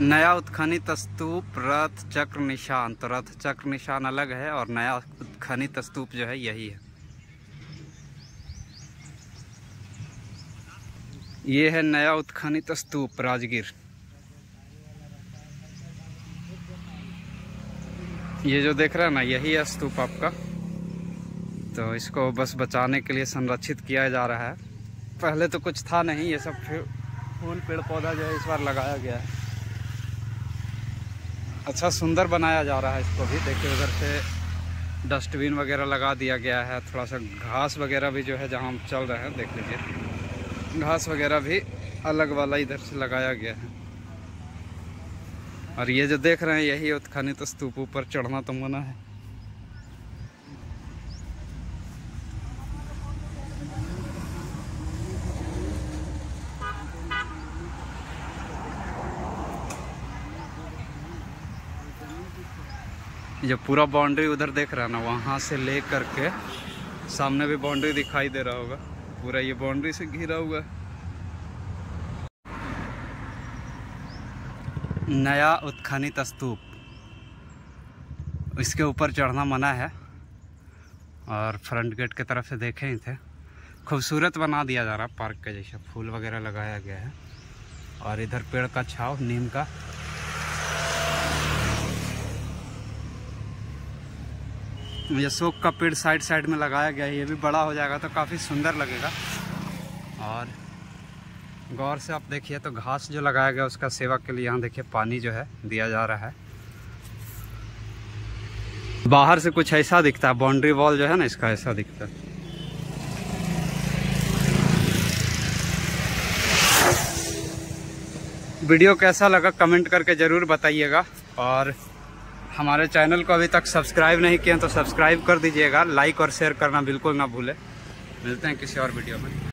नया उत्खनित स्तूप रथ चक्र निशान। तो रथ चक्र निशान अलग है और नया उत्खनित स्तूप जो है यही है। ये है नया उत्खनित स्तूप राजगीर। ये जो देख रहे हैं ना, यही है स्तूप आपका। तो इसको बस बचाने के लिए संरक्षित किया जा रहा है। पहले तो कुछ था नहीं, ये सब फूल पेड़ पौधा जो है इस बार लगाया गया है। अच्छा सुंदर बनाया जा रहा है इसको भी। देखिए उधर से डस्टबिन वगैरह लगा दिया गया है। थोड़ा सा घास वगैरह भी जो है जहाँ हम चल रहे हैं, देख लीजिए घास वगैरह भी अलग वाला इधर से लगाया गया है। और ये जो देख रहे हैं यही उत्खनित स्तूप। ऊपर चढ़ना तो मना है। ये पूरा बाउंड्री उधर देख रहा है ना, वहाँ से ले करके सामने भी बाउंड्री दिखाई दे रहा होगा। पूरा ये बाउंड्री से घिरा हुआ है। नया उत्खनित स्तूप, इसके ऊपर चढ़ना मना है। और फ्रंट गेट की तरफ से देखे ही थे, खूबसूरत बना दिया जा रहा है पार्क के जैसा। फूल वगैरह लगाया गया है और इधर पेड़ का छाव नीम का। ये शोक का पेड़ साइड साइड में लगाया गया है। ये भी बड़ा हो जाएगा तो काफ़ी सुंदर लगेगा। और गौर से आप देखिए तो घास जो लगाया गया उसका सेवा के लिए यहाँ देखिए पानी जो है दिया जा रहा है। बाहर से कुछ ऐसा दिखता है, बाउंड्री वॉल जो है ना इसका ऐसा दिखता है। वीडियो कैसा लगा कमेंट करके ज़रूर बताइएगा। और हमारे चैनल को अभी तक सब्सक्राइब नहीं किए तो सब्सक्राइब कर दीजिएगा। लाइक और शेयर करना बिल्कुल ना भूलें। मिलते हैं किसी और वीडियो में।